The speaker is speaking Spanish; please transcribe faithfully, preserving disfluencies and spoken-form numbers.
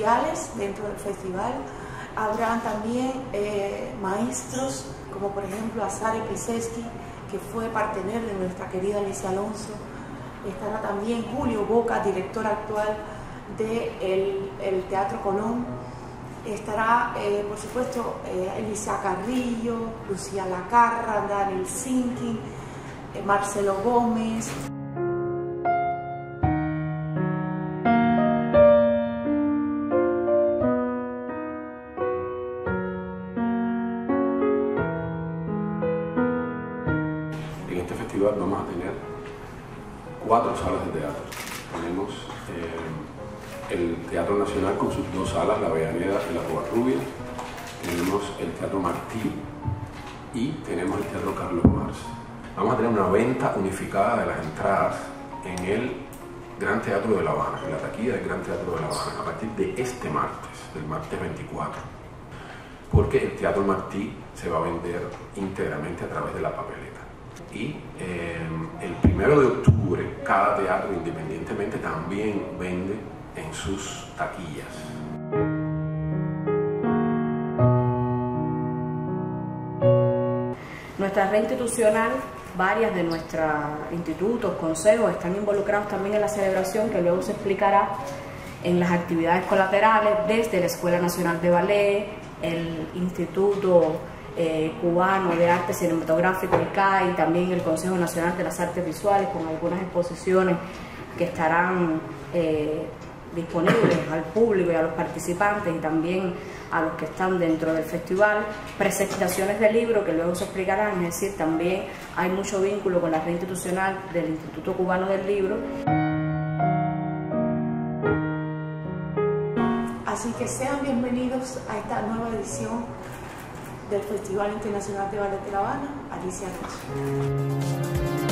sociales dentro del festival. Habrán también eh, maestros, como por ejemplo Azare Pliseski, que fue partener de nuestra querida Alicia Alonso. Estará también Julio Boca, director actual del el Teatro Colón. Estará, eh, por supuesto, eh, Elisa Carrillo, Lucía Lacarra, Daniel Sinkin, eh, Marcelo Gómez. En este festival vamos a tener cuatro salas de teatro. Tenemos eh, el Teatro Nacional con sus dos salas, la Avellaneda y la Covarrubias. Tenemos el Teatro Martí y tenemos el Teatro Carlos Marx. Vamos a tener una venta unificada de las entradas en el Gran Teatro de La Habana, en la taquilla del Gran Teatro de La Habana, a partir de este martes, del martes veinticuatro. Porque el Teatro Martí se va a vender íntegramente a través de la papeleta. Y eh, el primero de octubre cada teatro independientemente también vende en sus taquillas. Nuestra red institucional, varias de nuestros institutos, consejos, están involucrados también en la celebración, que luego se explicará en las actividades colaterales, desde la Escuela Nacional de Ballet, el Instituto Eh, Cubano de Arte Cinematográfico, el C A I, también el Consejo Nacional de las Artes Visuales, con algunas exposiciones que estarán eh, disponibles al público y a los participantes y también a los que están dentro del festival, presentaciones de libros que luego se explicarán, es decir, también hay mucho vínculo con la red institucional del Instituto Cubano del Libro. Así que sean bienvenidos a esta nueva edición del Festival Internacional de Ballet de La Habana, Alicia Alonso.